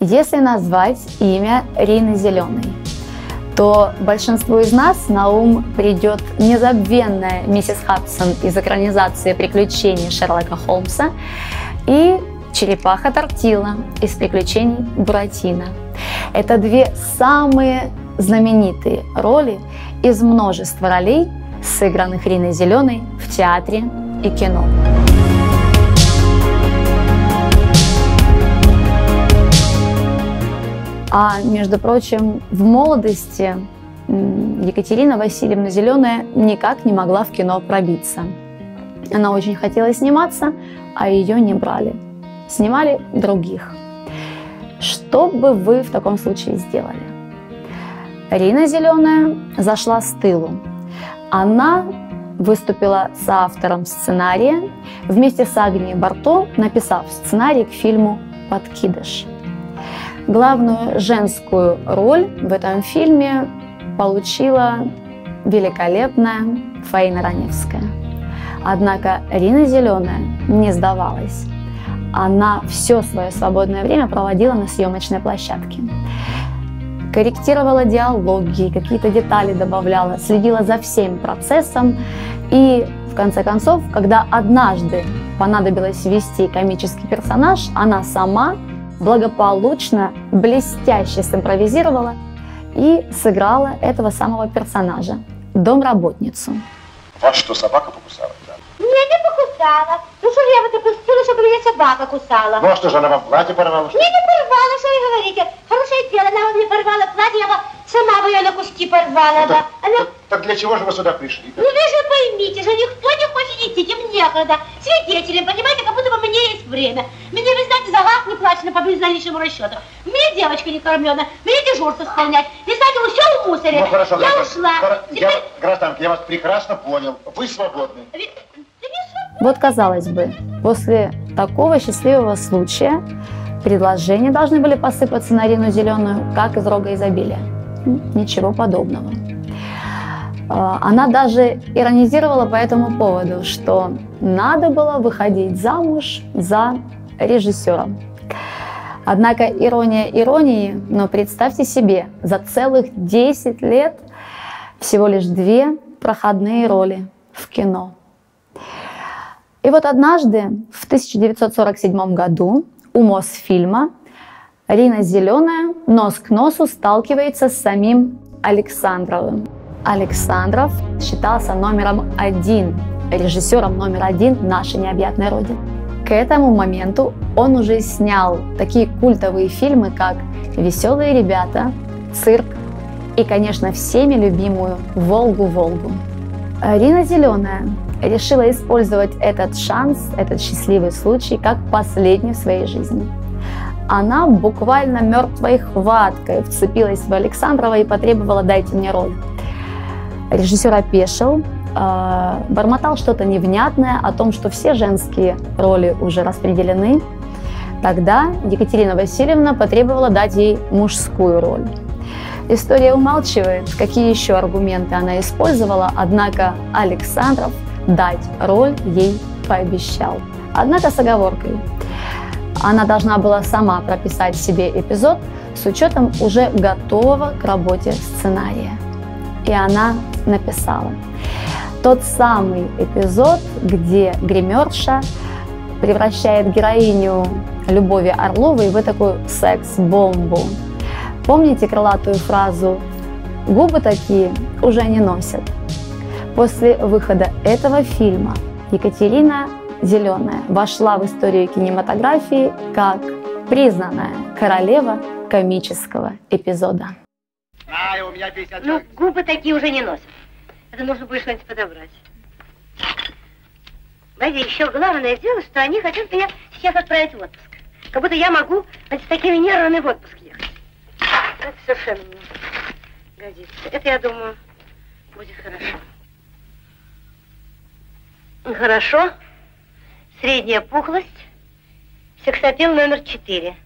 Если назвать имя Рины Зеленой, то большинству из нас на ум придет незабвенная миссис Хадсон из экранизации «Приключений Шерлока Холмса» и черепаха Тортилла из «Приключений Буратино». Это две самые знаменитые роли из множества ролей, сыгранных Риной Зеленой в театре и кино. А между прочим, в молодости Екатерина Васильевна Зеленая никак не могла в кино пробиться. Она очень хотела сниматься, а ее не брали. Снимали других. Что бы вы в таком случае сделали? Рина Зеленая зашла с тылу. Она выступила соавтором сценария, вместе с Агнией Барто написав сценарий к фильму «Подкидыш». Главную женскую роль в этом фильме получила великолепная Фаина Раневская. Однако Рина Зеленая не сдавалась. Она все свое свободное время проводила на съемочной площадке. Корректировала диалоги, какие-то детали добавляла, следила за всем процессом. И в конце концов, когда однажды понадобилось ввести комический персонаж, она сама благополучно, блестяще симпровизировала и сыграла этого самого персонажа, домработницу. Вас что, собака покусала? Да? Меня не покусала. Ну что же я вот опустила, чтобы меня собака кусала? Ну а что же, она вам платье порвала? Мне не порвала, что вы говорите. Хорошее дело, она мне порвала платье, я бы сама бы ее на куски порвала. Ну, да. так для чего же вы сюда пришли? Ну вы же поймите, что никто не хочет идти, им некогда. Свидетели, понимаете, как будто бы мне есть время. Мне, вы знаете, за газ не плачено по безналичному расчету. Мне девочка не кормлена, мне дежурство исполнять. И, знаете, все в мусоре. Ну хорошо, я ушла. Гражданка, я вас прекрасно понял. Вы свободны. Вот, казалось бы, после такого счастливого случая предложения должны были посыпаться на Рину Зеленую, как из рога изобилия. Ничего подобного. Она даже иронизировала по этому поводу, что надо было выходить замуж за режиссера. Однако ирония иронии, но представьте себе, за целых 10 лет всего лишь 2 проходные роли в кино. И вот однажды, в 1947 году, у Мосфильма Рина Зеленая нос к носу сталкивается с самим Александровым. Александров считался номером 1, режиссером номер 1 нашей необъятной Родины. К этому моменту он уже снял такие культовые фильмы, как «Веселые ребята», «Цирк» и, конечно, всеми любимую «Волгу-Волгу». Рина Зеленая решила использовать этот шанс, этот счастливый случай, как последний в своей жизни. Она буквально мертвой хваткой вцепилась в Александрова и потребовала: «Дайте мне роль». Режиссер опешил, бормотал что-то невнятное о том, что все женские роли уже распределены. Тогда Екатерина Васильевна потребовала дать ей мужскую роль. История умалчивает, какие еще аргументы она использовала, однако Александров дать роль ей пообещал. Однако с оговоркой. Она должна была сама прописать себе эпизод с учетом уже готового к работе сценария. И она написала. Тот самый эпизод, где гримерша превращает героиню Любови Орловой в такую секс-бомбу. Помните крылатую фразу «Губы такие уже не носят»? После выхода этого фильма Екатерина Зеленая вошла в историю кинематографии как признанная королева комического эпизода. У меня 50 Ну, губы такие уже не носят. Это нужно будет что-нибудь подобрать. Знаете, еще главное дело, что они хотят меня сейчас отправить в отпуск. Как будто я могу с такими нервами в отпуск ехать. Это совершенно не годится. Это, я думаю, будет хорошо. Хорошо. Средняя пухлость. Сексапил номер 4.